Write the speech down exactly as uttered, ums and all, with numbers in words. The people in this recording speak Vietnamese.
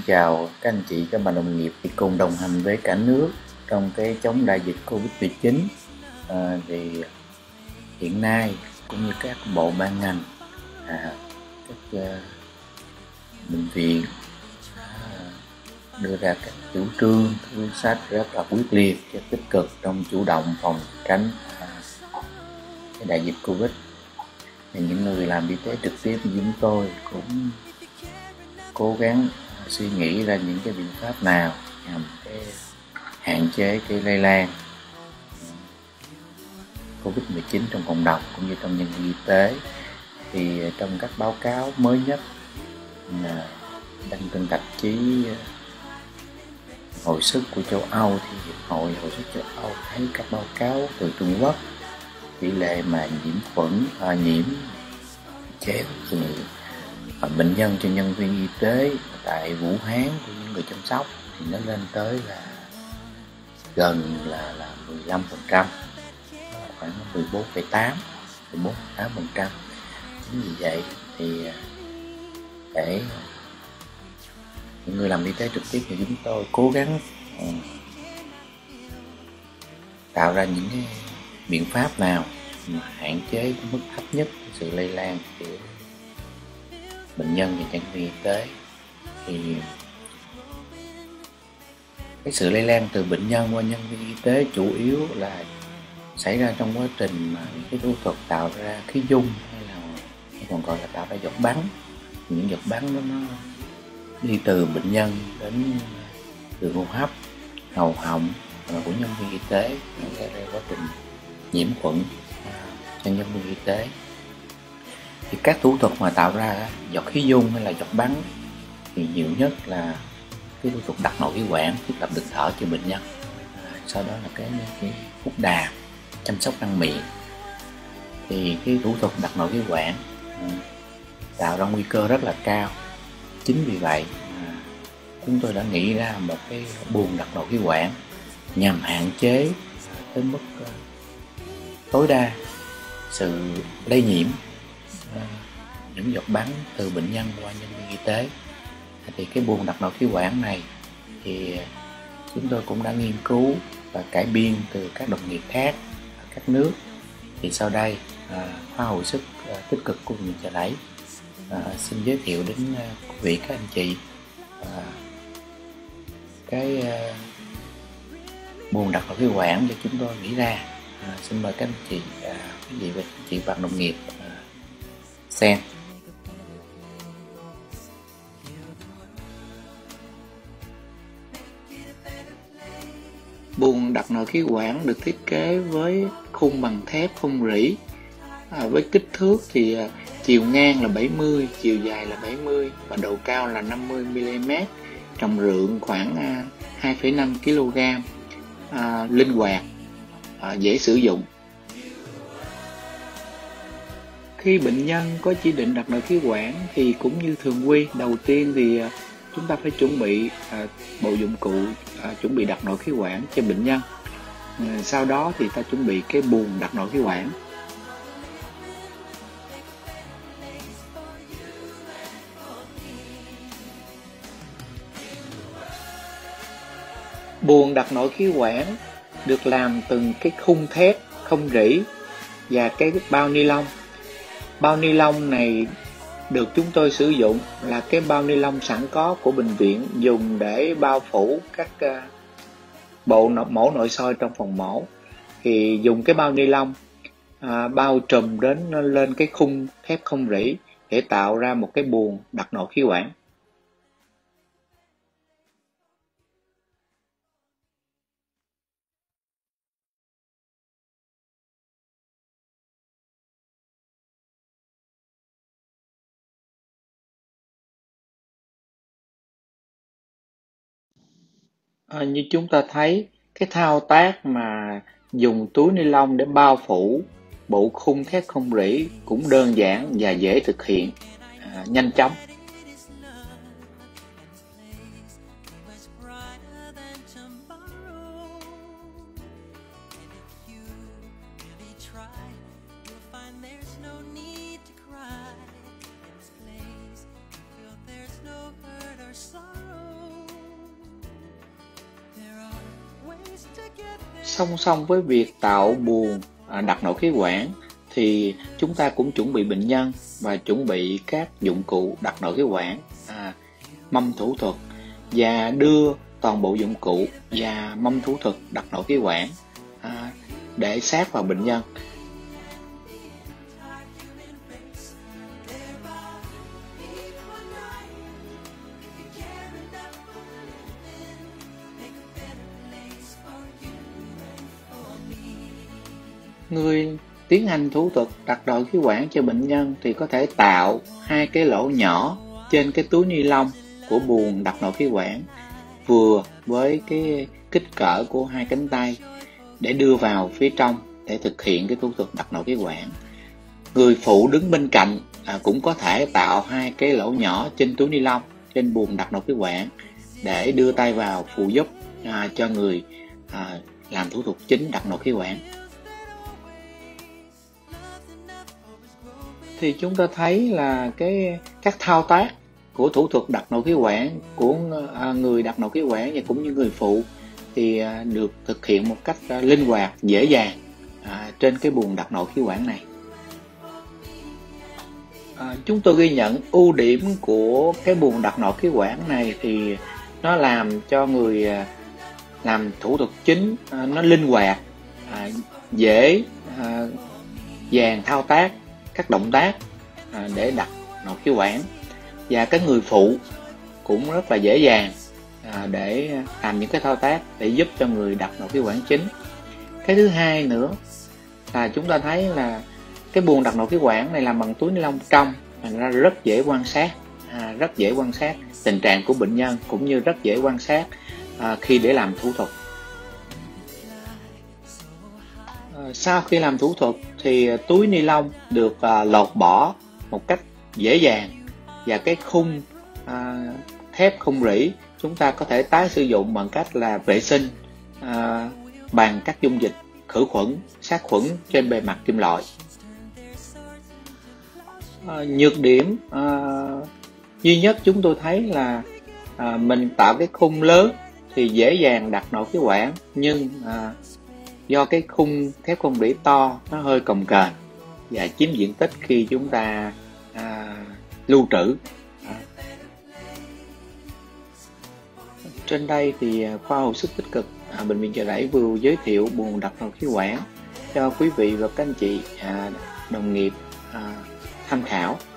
chào các anh chị, các bạn đồng nghiệp thì cùng đồng hành với cả nước trong cái chống đại dịch Covid mười chín. À, thì hiện nay cũng như các bộ ban ngành, à, các uh, bệnh viện à, đưa ra các chủ trương chính sách rất là quyết liệt, rất tích cực trong chủ động phòng tránh à, cái đại dịch Covid. Thì những người làm y tế trực tiếp như chúng tôi cũng cố gắng suy nghĩ ra những cái biện pháp nào nhằm cái hạn chế cái lây lan Covid mười chín trong cộng đồng cũng như trong nhân viên y tế. Thì trong các báo cáo mới nhất đăng trên tạp chí hồi sức của châu Âu thì Hiệp hội Hồi sức châu Âu thấy các báo cáo từ Trung Quốc tỷ lệ mà nhiễm khuẩn à, nhiễm chéo từ bệnh nhân cho nhân viên y tế tại Vũ Hán của những người chăm sóc thì nó lên tới là gần là là mười lăm phần trăm, khoảng mười bốn phẩy tám mười bốn phẩy tám phần trăm. Chính vì vậy thì để những người làm y tế trực tiếp như chúng tôi cố gắng uh, tạo ra những cái biện pháp nào mà hạn chế cái mức thấp nhất sự lây lan của bệnh nhân và nhân viên y tế. Thì cái sự lây lan từ bệnh nhân qua nhân viên y tế chủ yếu là xảy ra trong quá trình mà những cái thủ thuật tạo ra khí dung, hay là còn gọi là tạo ra giọt bắn. Những giọt bắn đó nó đi từ bệnh nhân đến đường hô hấp, hầu họng của nhân viên y tế, nó gây ra quá trình nhiễm khuẩn cho nhân viên y tế. Thì các thủ thuật mà tạo ra giọt khí dung hay là giọt bắn thì nhiều nhất là cái thủ thuật đặt nội khí quản, thiết lập đường thở cho bệnh nhân. À, sau đó là cái, cái hút đàm, chăm sóc răng miệng. Thì cái thủ thuật đặt nội khí quản à, tạo ra nguy cơ rất là cao. Chính vì vậy à, chúng tôi đã nghĩ ra một cái buồng đặt nội khí quản nhằm hạn chế tới mức uh, tối đa sự lây nhiễm uh, những giọt bắn từ bệnh nhân qua nhân viên y tế. Thì cái buồng đặt nội khí quản này thì chúng tôi cũng đã nghiên cứu và cải biên từ các đồng nghiệp khác ở các nước. Thì sau đây uh, khoa hồi sức uh, tích cực của bệnh viện Chợ Rẫy uh, xin giới thiệu đến uh, quý vị các anh chị uh, cái uh, buồng đặt nội khí quản do chúng tôi nghĩ ra. À, xin mời các anh chị, à, quý vị và chị bạn đồng nghiệp à, xem. Buồng đặt nội khí quản được thiết kế với khung bằng thép không rỉ, à, với kích thước thì à, chiều ngang là bảy mươi, chiều dài là bảy mươi và độ cao là năm mươi mi li mét, trọng lượng khoảng à, hai phẩy năm ki lô gam. À, linh hoạt, à, dễ sử dụng. Khi bệnh nhân có chỉ định đặt nội khí quản thì cũng như thường quy, đầu tiên thì à, chúng ta phải chuẩn bị à, bộ dụng cụ à, chuẩn bị đặt nội khí quản cho bệnh nhân. À, sau đó thì ta chuẩn bị cái buồng đặt nội khí quản. Buồng đặt nội khí quản được làm từ cái khung thép không rỉ và cái bao ni lông. Bao ni lông này được chúng tôi sử dụng là cái bao ni lông sẵn có của bệnh viện, dùng để bao phủ các uh, bộ mổ nội soi trong phòng mổ. Thì dùng cái bao ni lông uh, bao trùm đến lên cái khung thép không rỉ để tạo ra một cái buồng đặt nội khí quản. À, như chúng ta thấy, cái thao tác mà dùng túi ni lông để bao phủ bộ khung thép không rỉ cũng đơn giản và dễ thực hiện, à, nhanh chóng. Sorrow Song song với việc tạo buồng à, đặt nội khí quản thì chúng ta cũng chuẩn bị bệnh nhân và chuẩn bị các dụng cụ đặt nội khí quản, à, mâm thủ thuật và đưa toàn bộ dụng cụ và mâm thủ thuật đặt nội khí quản à, để sát vào bệnh nhân. Người tiến hành thủ thuật đặt nội khí quản cho bệnh nhân thì có thể tạo hai cái lỗ nhỏ trên cái túi ni lông của buồng đặt nội khí quản vừa với cái kích cỡ của hai cánh tay để đưa vào phía trong để thực hiện cái thủ thuật đặt nội khí quản. Người phụ đứng bên cạnh à, cũng có thể tạo hai cái lỗ nhỏ trên túi ni lông trên buồng đặt nội khí quản để đưa tay vào phụ giúp à, cho người à, làm thủ thuật chính đặt nội khí quản. Thì chúng ta thấy là cái các thao tác của thủ thuật đặt nội khí quản của à, người đặt nội khí quản và cũng như người phụ thì à, được thực hiện một cách à, linh hoạt, dễ dàng à, trên cái buồng đặt nội khí quản này. À, chúng tôi ghi nhận ưu điểm của cái buồng đặt nội khí quản này thì nó làm cho người à, làm thủ thuật chính à, nó linh hoạt, à, dễ à, dàng thao tác các động tác à, để đặt nội khí quản, và cái người phụ cũng rất là dễ dàng à, để làm những cái thao tác để giúp cho người đặt nội khí quản chính. Cái thứ hai nữa là chúng ta thấy là cái buồng đặt nội khí quản này làm bằng túi ni lông trong, thành ra rất dễ quan sát, à, rất dễ quan sát tình trạng của bệnh nhân cũng như rất dễ quan sát à, khi để làm thủ thuật. Sau khi làm thủ thuật thì túi ni lông được à, lột bỏ một cách dễ dàng, và cái khung à, thép không rỉ chúng ta có thể tái sử dụng bằng cách là vệ sinh à, bằng các dung dịch khử khuẩn, sát khuẩn trên bề mặt kim loại. À, nhược điểm à, duy nhất chúng tôi thấy là à, mình tạo cái khung lớn thì dễ dàng đặt nội khí quản, nhưng à, do cái khung thép không rỉ to nó hơi cồng kềnh và chiếm diện tích khi chúng ta à, lưu trữ. À. Trên đây thì khoa hồi sức tích cực à, bệnh viện Chợ Rẫy vừa giới thiệu buồng đặt nội khí quản cho quý vị và các anh chị à, đồng nghiệp à, tham khảo.